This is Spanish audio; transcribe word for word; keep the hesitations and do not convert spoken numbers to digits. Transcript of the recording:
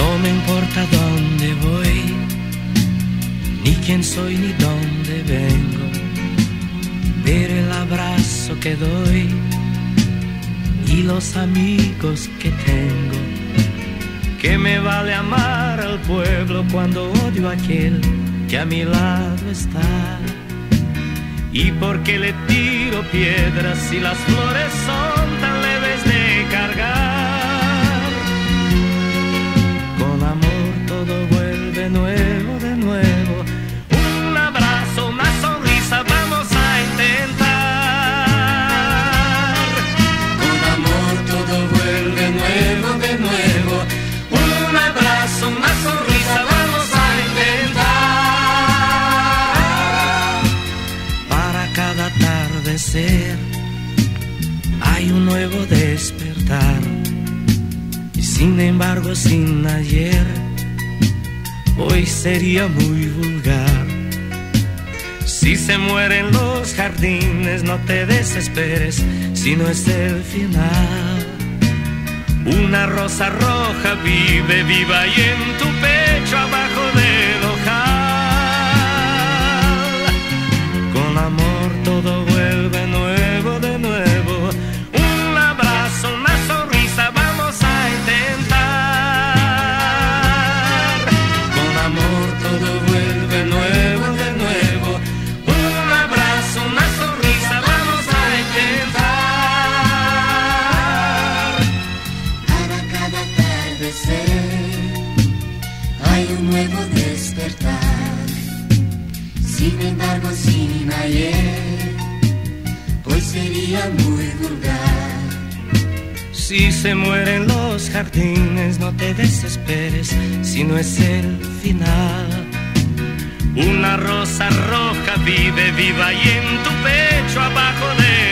No me importa dónde voy, ni quién soy ni dónde vengo, pero el abrazo que doy y los amigos que tengo. ¿Qué me vale amar al pueblo cuando odio a aquel que a mi lado está? ¿Y por qué le tiro piedras si las flores son tan leves de cargar? Con amor todo vuelve nuevo de nuevo. Un abrazo, una sonrisa, vamos a intentar. Con amor todo vuelve nuevo de nuevo. Un abrazo, una sonrisa, vamos a intentar. Para cada atardecer hay un nuevo despertar, y sin embargo sin ayer hoy sería muy vulgar. Si se mueren los jardines, no te desesperes si no es el final. Una rosa roja vive, viva y en tu pecho abajo del ojal. Con amor todo vuelve nuevo de nuevo. Un abrazo, una sonrisa, vamos a intentar. Con amor todo vuelve nuevo de nuevo. Un abrazo, una sonrisa, vamos a intentar. Para cada atardecer hay un nuevo despertar. Sin embargo, sin ayer hoy sería muy vulgar. Si se mueren los jardines, no te desesperes si no es el final. Una rosa roja vive, viva y en tu pecho abajo de